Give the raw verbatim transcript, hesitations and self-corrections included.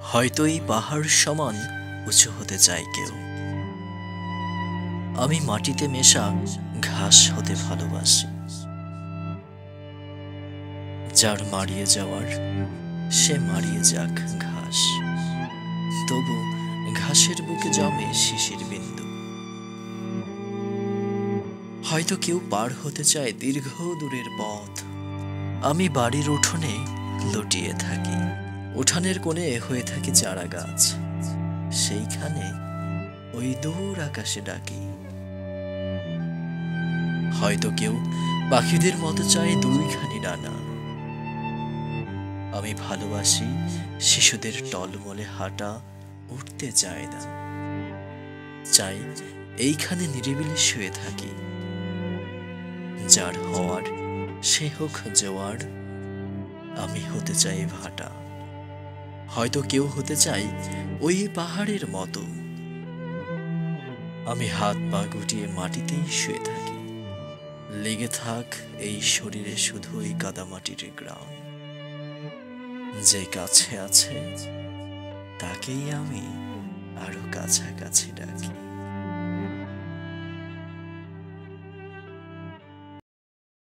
হয়তো এই পাহাড় সমান উঁচু হতে চায় কেউ। আমি মাটিতে মেশা ঘাস হতে ভালোবাসি। যার মারিয়ে যাওয়ার সে মারিয়ে যাক ঘাস, তবু ঘাসের বুকে জমে শিশির বিন্দু। হয়তো কেউ পার হতে চায় দীর্ঘ দূরের পথ, আমি বাড়ির উঠোনে লুটিয়ে থাকি। উঠানের কোণে হয়ে থাকে চারা গাছ, সেইখানে ওই দূর আকাশে ডাকি। হয়তো কেউ পাখিদের মতো চায় দুইখানি ডানা, আমি ভালোবাসি শিশুদের টলমলে হাঁটা, উঠতে চায় না, চাই এইখানে নিরিবিলি শুয়ে থাকি। যার হওয়ার সে হোক জোয়ার, আমি হতে চাই ভাটা। হয়তো কেউ হতে চাই ওই পাহাড়ের মতো, আমি হাত পা গুটিয়ে মাটিতেই শুয়ে থাকি। লেগে থাক এই শরীরে শুধুই কাদামাটির গ্রাম, যে কাছে আছে তাকেই আমি আরো কাছাকাছি ডাকি।